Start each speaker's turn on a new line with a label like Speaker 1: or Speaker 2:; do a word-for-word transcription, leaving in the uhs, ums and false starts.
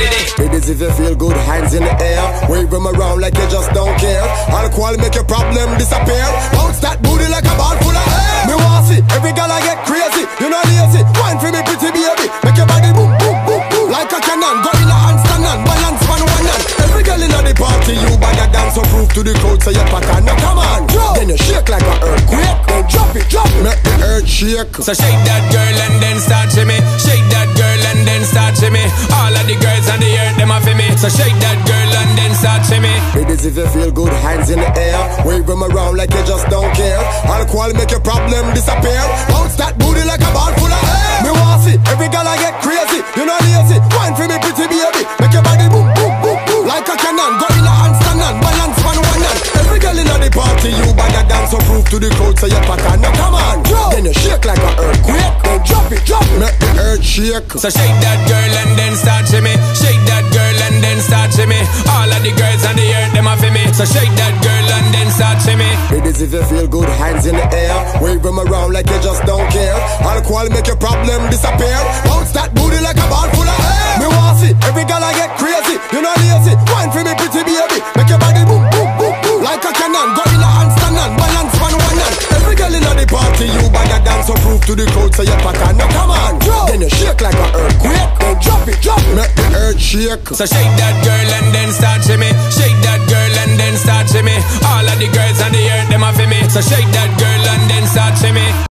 Speaker 1: diddy.
Speaker 2: Ladies, if you feel good, hands in the air, wave them around like you just don't care. Alcohol make your problem disappear. Bounce that booty like a ball full of air. Me want see every girl I get crazy. You know lazy, wine for me pretty baby. Make your body boom boom boom boom like a cannon. Go in a handstand and balance one one hand. Every girl in the party, you bag a dance so prove to the crowd so you pattern. Now come on, drop. Then you shake like an earthquake. Then drop it, drop it, make the earth shake.
Speaker 1: So shake that girl and then start shimmy. Shake that girl and then start shimmy. All of the girls on the earth, them a for me. So shake that girl and then start shimmy.
Speaker 2: Ladies, if you feel good, hands in the air, wave them around like you just don't care. Alcohol make your problem disappear. Bounce that booty like a ball full of air. Me want see every girl I get crazy. You know lazy, wine for me pretty baby. Make your body boom boom boom boom like a cannon. Go in a handstand and balance one one hand. Every girl in the party, you bag a dance so prove to the crowd so you pattern. Now come on, drop. Then you shake like an earthquake. Then drop it, drop it, make the earth shake.
Speaker 1: So shake that girl and then start shimmy. Shake that girl and then start shimmy. All of the girls on the earth, them a for me. So shake that girl and then start shimmy.
Speaker 2: Ladies, if you feel good, hands in the air, wave them around like you just don't care. Alcohol make your problem disappear. Bounce that booty like a ball full of air. Me want see every girl I get crazy. You know lazy, wine for me pretty baby. Make your body boom boom boom boom like a cannon. Go in a handstand and balance one one hand. Every girl in the party, you bag a dance so prove to the crowd so you pattern. Now come on, drop. Then you shake like an earthquake. Then drop it, drop it, make the earth shake.
Speaker 1: So shake that girl and then start shimmy. Shake that girl and then start shimmy. All of the girls on the earth, them a for me. So shake that girl and then start shimmy.